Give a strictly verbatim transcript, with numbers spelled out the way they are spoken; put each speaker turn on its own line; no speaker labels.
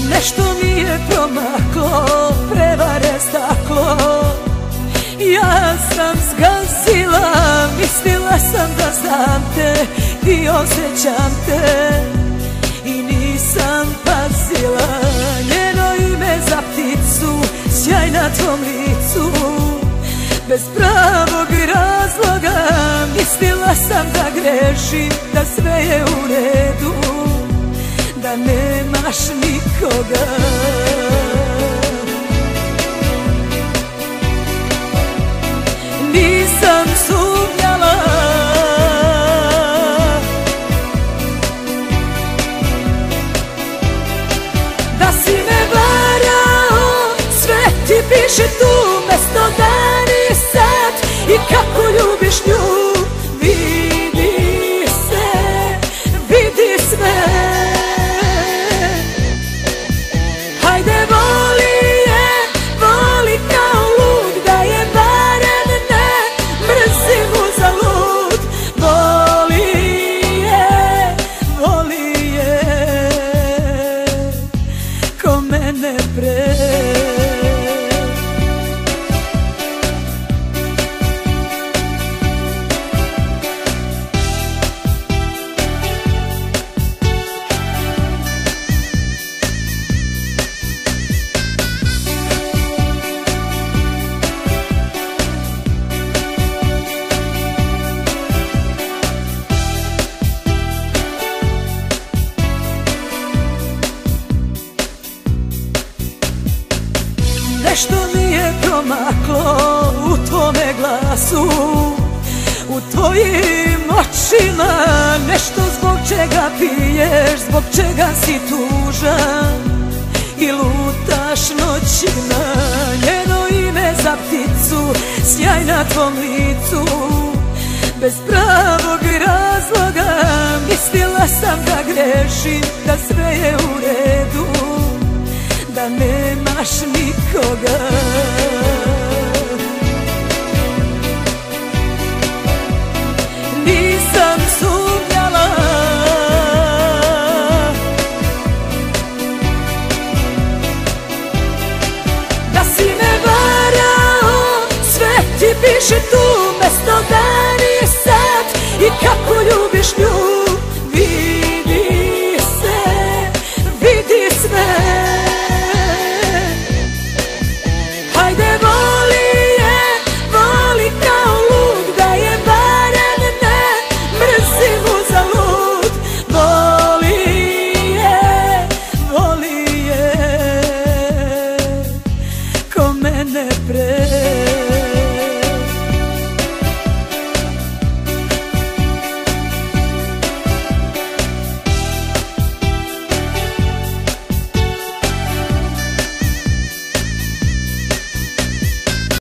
Nešto mi je promaklo, prevare staklo. Ja sam zgazila, mislila sam da znam te i osjećam te, i nisam pazila njeno ime za pticu, sjaj na tvom licu. Bez pravog razloga mislila sam da grešim, da sve je u redu, da nemaš nikoga. Nisam sumnjala da si me varao, sve ti piše tu, mesto, dan i sat i kako ljubiš nju. Vidi se, vidi sve. Hajde voli je, voli kao lud, da je barem ne mrzim uzalud. Voli je, voli je ko mene pre. Nešto mi je promaklo u tvome glasu, u tvojim očima. Nešto zbog čega piješ, zbog čega si tužan i lutaš noćima. Njeno ime za pticu, sjaj na tvom licu. Bez pravog razloga mislila sam da grešim, da sve je u redu, da nemaš nikoga. Nisam sumnjala da si me varao, sve ti piše tu,